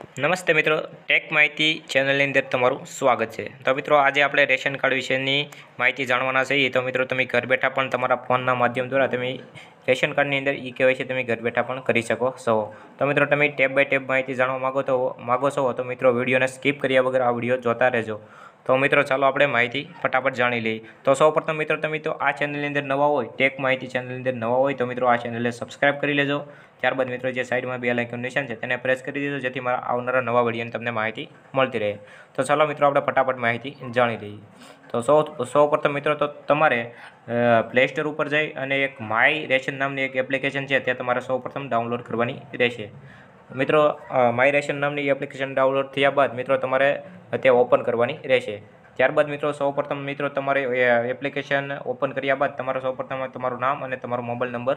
નમસ્તે મિત્રો, ટેક માહિતી ચેનલની અંદર તમારું સ્વાગત છે। તો મિત્રો આજે આપણે રેશન કાર્ડ વિશેની માહિતી જાણવાના છીએ। તો મિત્રો તમે ઘર બેઠા પણ તમારા ફોનના માધ્યમ દ્વારા તમે રેશન કાર્ડની અંદર ઈ-કેવાયસી તમે ઘર બેઠા પણ કરી શકો છો। તો મિત્રો તમે ટેપ બાય ટેપ માહિતી જાણવા માગો છો તો મિત્રો વિડીયોને સ્કીપ કર્યા વગર આ વિડીયો જોતા રહેજો। તો મિત્રો ચાલો આપણે માહિતી ફટાફટ જાણી લઈએ। તો સૌપ્રથમ મિત્રો તમે તો આ ચેનલની અંદર નવા હોય, ટેક માહિતી ચેનલની અંદર નવા હોય તો મિત્રો આ ચેનલને સબસ્ક્રાઇબ કરી લેજો। ત્યારબાદ મિત્રો જે સાઈડમાં બેલ આઇકન નિશાન છે તેને પ્રેસ કરી દેજો, જેથી મારા આવનારા નવા વિડીયોની તમને માહિતી મળતી રહે। તો ચાલો મિત્રો આપણે ફટાફટ માહિતી જાણી લઈએ। તો સૌપ્રથમ મિત્રો તો તમારે પ્લે સ્ટોર ઉપર જઈ અને એક માય રેશન નામની એક એપ્લિકેશન છે તે તમારે સૌપ્રથમ ડાઉનલોડ કરવાની રહેશે। મિત્રો માય રેશન નામની એપ્લિકેશન ડાઉનલોડ થયા બાદ મિત્રો તમારે તે ઓપન કરવાની રહેશે। ત્યારબાદ મિત્રો સૌપ્રથમ મિત્રો તમારે એપ્લિકેશન ઓપન કર્યા બાદ તમારે સૌપ્રથમ તમારું નામ અને તમારો મોબાઈલ નંબર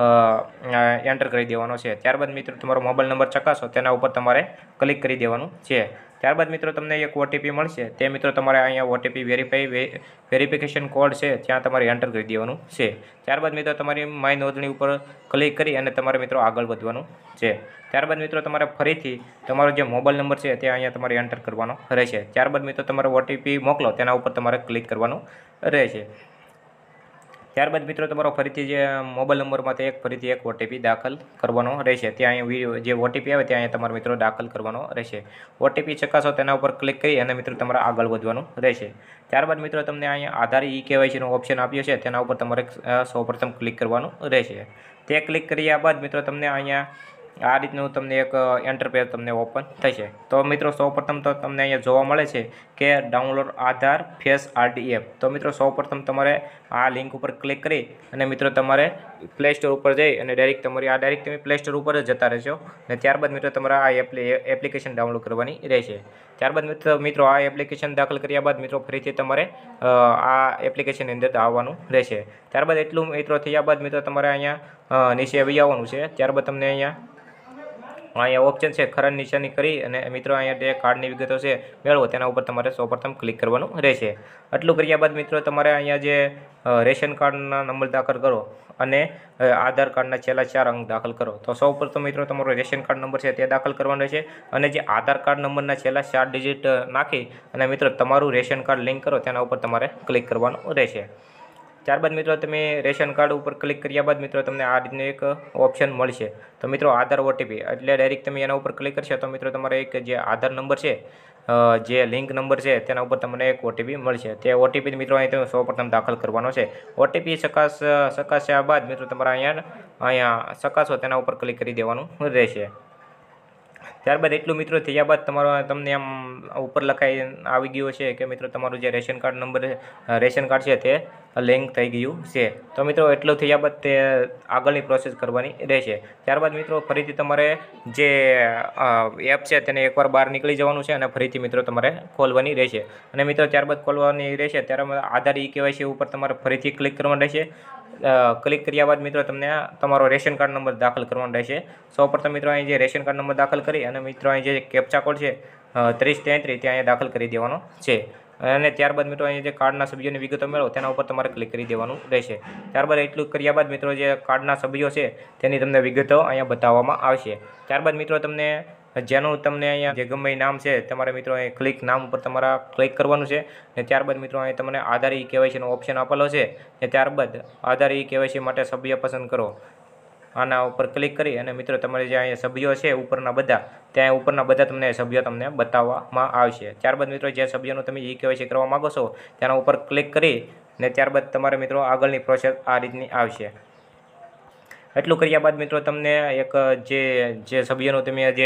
એન્ટર કરી દેવાનો છે। ત્યારબાદ મિત્રો તમારો મોબાઈલ નંબર ચકાસો તેના ઉપર તમારે ક્લિક કરી દેવાનું છે। ત્યારબાદ મિત્રો તમને એક ઓટીપી મળશે, તે મિત્રો તમારે અહીંયા ઓટીપી વેરિફિકેશન કોડ છે ત્યાં તમારે એન્ટર કરી દેવાનું છે। ત્યારબાદ મિત્રો તમારી માય નોંધણી ઉપર ક્લિક કરી અને તમારે મિત્રો આગળ વધવાનું છે। ત્યારબાદ મિત્રો તમારે ફરીથી તમારો જે મોબાઈલ નંબર છે તે અહીંયા તમારે એન્ટર કરવાનો રહેશે। ત્યારબાદ મિત્રો તમારે ઓટીપી મોકલો તેના ઉપર તમારે ક્લિક કરવાનું રહેશે। ત્યારબાદ મિત્રો તમારો ફરીથી જે મોબાઈલ નંબરમાંથી ફરીથી એક ઓટીપી દાખલ કરવાનો રહેશે। ત્યાં અહીંયા જે ઓટીપી આવે ત્યાં તમારે મિત્રો દાખલ કરવાનો રહેશે। ઓટીપી ચકાસો તેના ઉપર ક્લિક કરી અને મિત્રો તમારે આગળ વધવાનું રહેશે। ત્યારબાદ મિત્રો તમને અહીંયા આધાર ઈ-કેવાયસીનો ઓપ્શન આપ્યો છે તેના ઉપર તમારે સૌપ્રથમ ક્લિક કરવાનું રહેશે। તે ક્લિક કર્યા બાદ મિત્રો તમને અહીંયા આ રીતનું તમને એક ઇન્ટરફેસ તમને ઓપન થશે। તો મિત્રો સૌપ્રથમ તો તમને અહીંયા જોવા મળે છે કે download Aadhaar face RD app. તો મિત્રો સૌપ્રથમ તમારે આ લિંક ઉપર ક્લિક કરી અને મિત્રો તમારે પ્લે સ્ટોર ઉપર જઈ અને ડાયરેક્ટ તમે પ્લે સ્ટોર ઉપર જ જતા રહેશો અને ત્યારબાદ મિત્રો તમારે આ એપ્લિકેશન ડાઉનલોડ કરવાની રહેશે। ત્યારબાદ મિત્રો આ એપ્લિકેશન દાખલ કર્યા બાદ મિત્રો ફરીથી તમારે આ એપ્લિકેશનની અંદર આવવાનું રહેશે। ત્યારબાદ એટલું મિત્રો થયા બાદ મિત્રો તમારે અહીંયા નીચે આવી આવવાનું છે। ત્યારબાદ તમને અહીંયા ઓપ્શન છે ખરા નિશાની કરી અને મિત્રો અહીંયા જે કાર્ડની વિગતો છે મેળવો તેના ઉપર તમારે સૌપ્રથમ ક્લિક કરવાનું રહેશે। આટલું કર્યા બાદ મિત્રો તમારે અહીંયા જે રેશન કાર્ડના નંબર દાખલ કરો અને આધાર કાર્ડના છેલ્લા 4 અંક દાખલ કરો। તો સૌપ્રથમ મિત્રો તમારો રેશન કાર્ડ નંબર છે તે દાખલ કરવાનો રહેશે અને જે આધાર કાર્ડ નંબરના છેલ્લા 4 ડિજિટ નાખી અને મિત્રો તમારું રેશન કાર્ડ લિંક કરો તેના ઉપર તમારે ક્લિક કરવાનું રહેશે। ત્યારબાદ મિત્રો તમે રેશન કાર્ડ ઉપર ક્લિક કર્યા બાદ મિત્રો તમને આ રીતનું એક ઓપ્શન મળશે। તો મિત્રો આધાર ઓટીપી એટલે ડાયરેક્ટ તમે એના ઉપર ક્લિક કરશો તો મિત્રો તમારે એક જે આધાર નંબર છે, જે લિંક નંબર છે તેના ઉપર તમને એક ઓટીપી મળશે। તે ઓટીપી મિત્રો અહીં તમે સૌપ્રથમ દાખલ કરવાનો છે। ઓટીપી ચકાસ્યા બાદ મિત્રો તમારે અહીંયા ચકાસો તેના ઉપર ક્લિક કરી દેવાનું રહેશે। ત્યારબાદ એટલું મિત્રો થયા બાદ તમને આમ ઉપર લખાઈ આવી ગયું છે કે મિત્રો તમારું જે રેશન કાર્ડ છે તે લિંક થઈ ગયું છે। તો મિત્રો એટલું થયા બાદ તે આગળની પ્રોસેસ કરવાની રહેશે। ત્યારબાદ મિત્રો ફરીથી તમારે જે એપ છે તેને એકવાર બહાર નીકળી જવાનું છે અને ફરીથી મિત્રો તમારે ખોલવાની રહેશે અને મિત્રો ત્યારબાદ ખોલવાની રહેશે ત્યારે આધાર ઈ-કેવાયસી ઉપર તમારે ફરીથી ક્લિક કરવાનું રહેશે। ક્લિક કર્યા બાદ મિત્રો તમને તમારો રેશન કાર્ડ નંબર દાખલ કરવાનો રહેશે। સૌપ્રથમ મિત્રો અહીં જે રેશન કાર્ડ નંબર દાખલ કરી અને મિત્રો અહીં જે કેપ્ચા કોડ છે 3033 ત્યાં અહીંયા દાખલ કરી દેવાનો છે અને ત્યારબાદ મિત્રો અહીં જે કાર્ડના સભ્યોની વિગતો મેળવો તેના ઉપર તમારે ક્લિક કરી દેવાનું રહેશે। ત્યારબાદ એટલું કર્યા બાદ મિત્રો જે કાર્ડના સભ્યો છે તેની તમને વિગતો અહીંયા બતાવવામાં આવશે। ત્યારબાદ મિત્રો જેનું તમને અહીંયા જે ગમે નામ છે તમારે મિત્રો અહીં નામ ઉપર તમારા ક્લિક કરવાનું છે અને ત્યારબાદ મિત્રો અહીં તમને આધાર ઈ-કેવાયસીનો ઓપ્શન આપેલો છે અને ત્યારબાદ આધાર ઈ-કેવાયસી માટે સભ્ય પસંદ કરો, આના ઉપર ક્લિક કરી અને મિત્રો તમારે જે અહીંયા સભ્યો છે ઉપરના બધા તમને સભ્યો તમને બતાવવામાં આવશે। ત્યારબાદ મિત્રો જે સભ્યોનું તમે ઈ-કેવાયસી કરવા માગો છો તેના ઉપર ક્લિક કરી અને ત્યારબાદ તમારે મિત્રો આગળની પ્રોસેસ આ રીતની આવશે। એટલું કર્યા બાદ મિત્રો તમને એક જે સભ્યનું તમે જે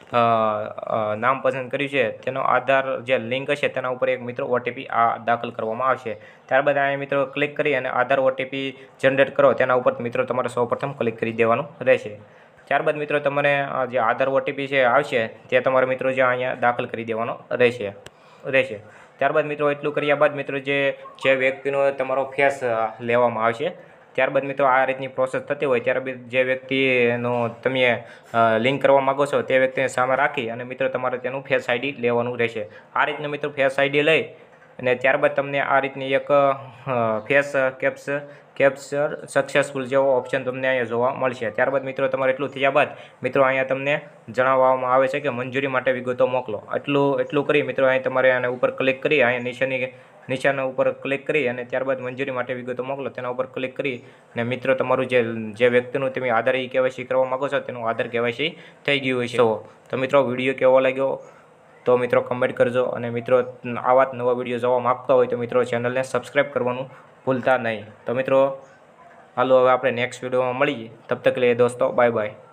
નામ પસંદ કર્યું છે તેનો આધાર જે લિંક હશે તેના ઉપર એક મિત્રો ઓટીપી દાખલ કરવામાં આવશે। ત્યારબાદ અહીંયા મિત્રો ક્લિક કરી અને આધાર ઓટીપી જનરેટ કરો તેના ઉપર મિત્રો તમારે સૌપ્રથમ ક્લિક કરી દેવાનું રહેશે। ત્યારબાદ મિત્રો તમારે જે આધાર ઓટીપી છે આવશે તે તમારે મિત્રો જે અહીંયા દાખલ કરી દેવાનો રહેશે। ત્યારબાદ મિત્રો એટલું કર્યા બાદ મિત્રો જે વ્યક્તિનો તમારો ફેસ લેવામાં આવશે। ત્યારબાદ મિત્રો આ રીતની પ્રોસેસ થતી હોય ત્યારબાદ જે વ્યક્તિનો તમે લિંક કરવા માગો છો તે વ્યક્તિને સામે રાખી અને મિત્રો તમારે તેનું ફેસ આઈડી લેવાનું રહેશે। આ રીતનું મિત્રો ફેસ આઈડી લઈ અને ત્યારબાદ તમને આ રીતની એક ફેસ કેપ્સ કેપ્ચર સક્સેસફુલ જેવો ઓપ્શન તમને અહીંયા જોવા મળશે। ત્યારબાદ મિત્રો તમારે એટલું થયા બાદ મિત્રો અહીંયા તમને જણાવવામાં આવે છે કે મંજૂરી માટે વિગતો મોકલો। એટલું કરી મિત્રો અહીં તમારે આના ઉપર ક્લિક કરી અહીંયા નિશાના ઉપર ક્લિક કરી અને ત્યારબાદ મંજૂરી માટે વિગતો મોકલો તેના ઉપર ક્લિક કરી અને મિત્રો તમારું જે વ્યક્તિનું તમે આધાર KYC કરવા માગો છો તેનું આધાર KYC થઈ ગયું હોય છે। તો મિત્રો વિડીયો કેવો લાગ્યો તો મિત્રો કમેન્ટ કરજો અને મિત્રો આવા જ નવા વિડીયો જોવા માગતા હોય તો મિત્રો ચેનલને સબસ્ક્રાઈબ કરવાનું ભૂલતા નહીં। તો મિત્રો હાલો હવે આપણે નેક્સ્ટ વિડીયોમાં મળીએ, તબ તક લે દોસ્તો બાય બાય।